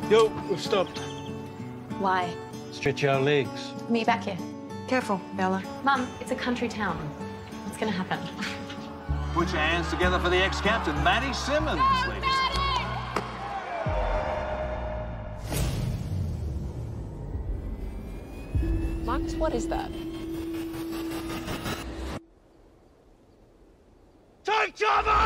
Yo, we've stopped. Why? Stretch our legs. Meet back here. Careful, Bella. Mum, it's a country town. What's gonna happen? Put your hands together for the ex-captain, Matty Simmons, ladies. Max, what is that? Take cover!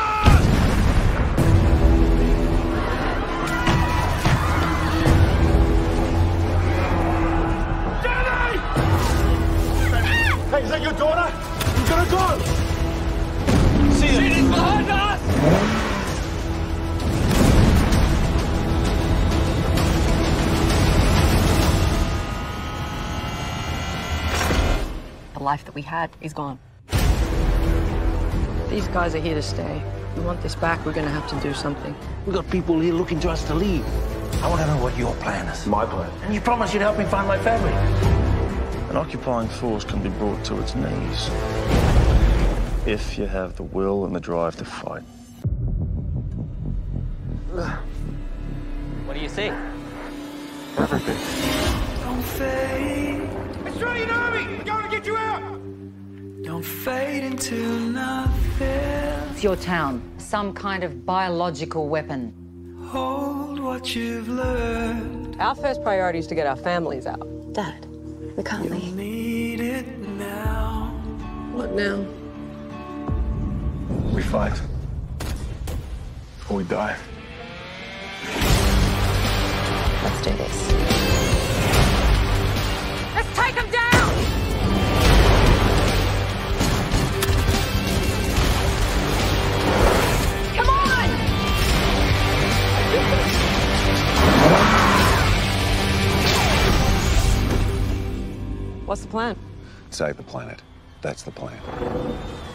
Danny! Hey, is that your daughter? You gotta go! See you! She's behind us! The life that we had is gone. These guys are here to stay. If we want this back, we're gonna have to do something. We've got people here looking to us to leave. I want to know what your plan is. My plan. And you promised you'd help me find my family. An occupying force can be brought to its knees if you have the will and the drive to fight. What do you see? Everything. Don't fade, Australian Army! We're going to get you out! don't fade into nothing. It's your town. Some kind of biological weapon. Hold what you've learned. Our first priority is to get our families out. Dad, we can't You leave. need it now. What now? We fight. Or we die. Let's do this. Let's take them down! Come on! What's the plan? Save the planet. That's the plan.